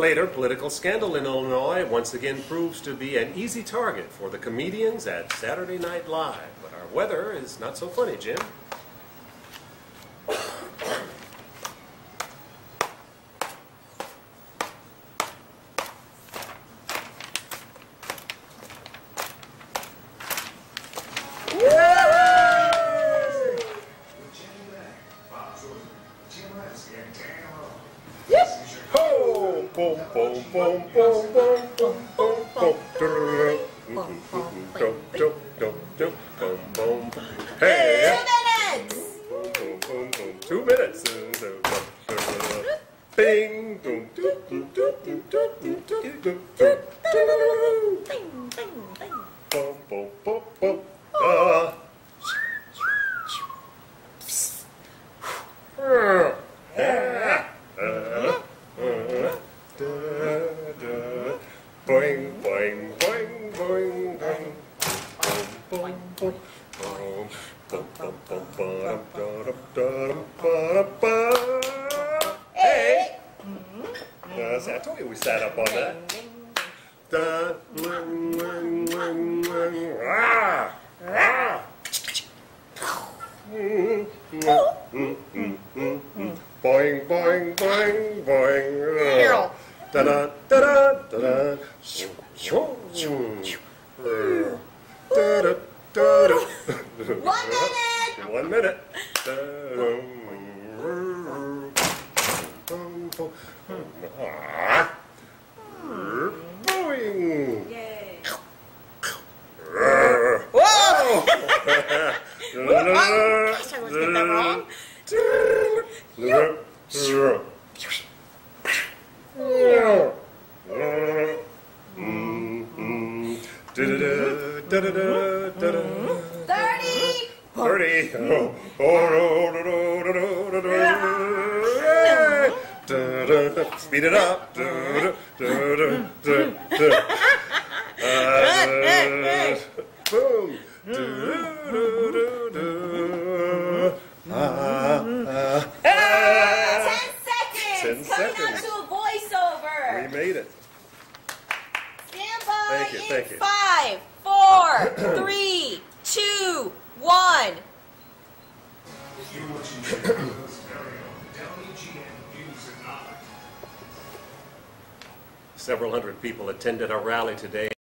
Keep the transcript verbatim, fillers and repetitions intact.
later, political scandal in Illinois once again proves to be an easy target for the comedians at Saturday Night Live. But our weather is not so funny, Jim. Boom, boom, boom, boom, boom, boom, boom, boom. Hey! Two minutes! Two minutes! Bing! Boom, boom, boom, boom. Ah! Boing, boing, boing, boing, boing. Boom, boom, boom. Boom, boom, boom, boom, boom, boom, boom. Hey! Yes, I told you we sat up on that. Da, ling, ling, ling, ling. Ah! Ah! Mm, mm, mm, mm, mm, mm. Boing, boing, boing, boing. Da da da da da da. Da da da da. One minute. One minute. Boing. Yay. Whoa! Gosh, I always get that wrong. Thirty. Thirty. Oh, oh, no, no, no, no, no, no. Da, da, da. Speed it up. Da, da, da, da, da, da. Uh, boom. Da, da, da, da. Ah, ah. Uh, ten seconds. Ten Coming seconds. on to a voiceover. We made it. Stand by. Thank you, in thank you. Five, four, three, two, one. Several hundred people attended our rally today.